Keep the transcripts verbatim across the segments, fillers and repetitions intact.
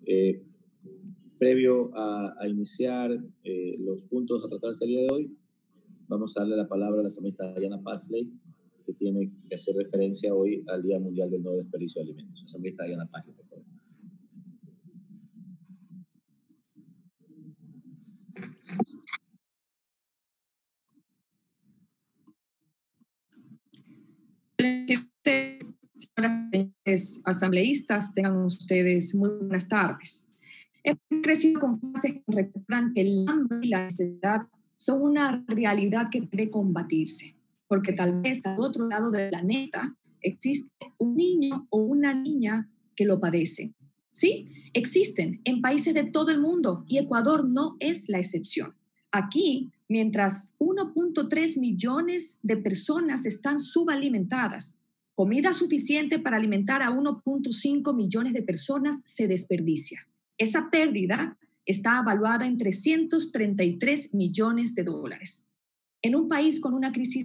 Eh, previo a, a iniciar eh, los puntos a tratar este día de hoy, vamos a darle la palabra a la asambleísta Diana Pasley, que tiene que hacer referencia hoy al Día Mundial del No Desperdicio de Alimentos. Asambleísta Diana Pasley, por favor. Señoras y señores asambleístas, tengan ustedes muy buenas tardes. He crecido con frases que recuerdan que el hambre y la necesidad son una realidad que debe combatirse, porque tal vez al otro lado del planeta existe un niño o una niña que lo padece. Sí, existen en países de todo el mundo y Ecuador no es la excepción. Aquí, mientras uno punto tres millones de personas están subalimentadas, comida suficiente para alimentar a uno punto cinco millones de personas se desperdicia. Esa pérdida está evaluada en trescientos treinta y tres millones de dólares. En un país con una crisis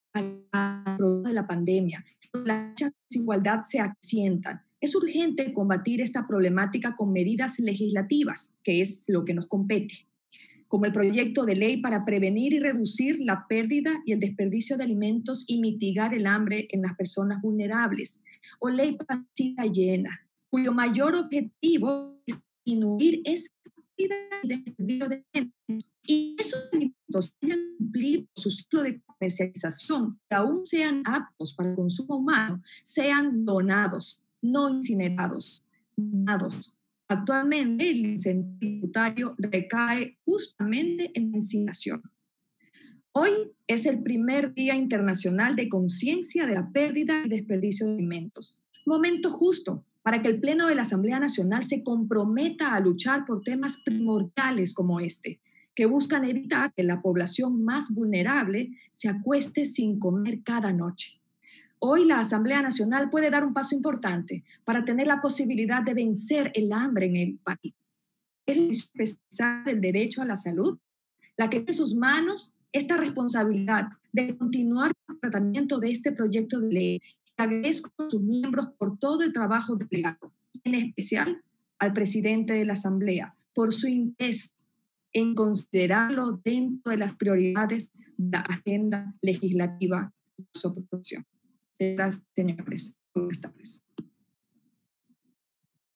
de la pandemia, la desigualdad se accientan. Es urgente combatir esta problemática con medidas legislativas, que es lo que nos compete, como el proyecto de ley para prevenir y reducir la pérdida y el desperdicio de alimentos y mitigar el hambre en las personas vulnerables, o ley partida llena, cuyo mayor objetivo es disminuir esa pérdida y desperdicio de alimentos, y esos alimentos hayan cumplido su ciclo de comercialización, que aún sean aptos para el consumo humano, sean donados, no incinerados, donados. Actualmente el incentivo tributario recae justamente en la incineración. Hoy es el primer Día Internacional de Conciencia de la Pérdida y Desperdicio de Alimentos. Momento justo para que el Pleno de la Asamblea Nacional se comprometa a luchar por temas primordiales como este, que buscan evitar que la población más vulnerable se acueste sin comer cada noche. Hoy la Asamblea Nacional puede dar un paso importante para tener la posibilidad de vencer el hambre en el país. Es la especial del derecho a la salud la que tiene en sus manos esta responsabilidad de continuar el tratamiento de este proyecto de ley. Agradezco a sus miembros por todo el trabajo desplegado, en especial al presidente de la Asamblea por su interés en considerarlo dentro de las prioridades de la agenda legislativa de su aprobación. Señoras y señores, buenas tardes.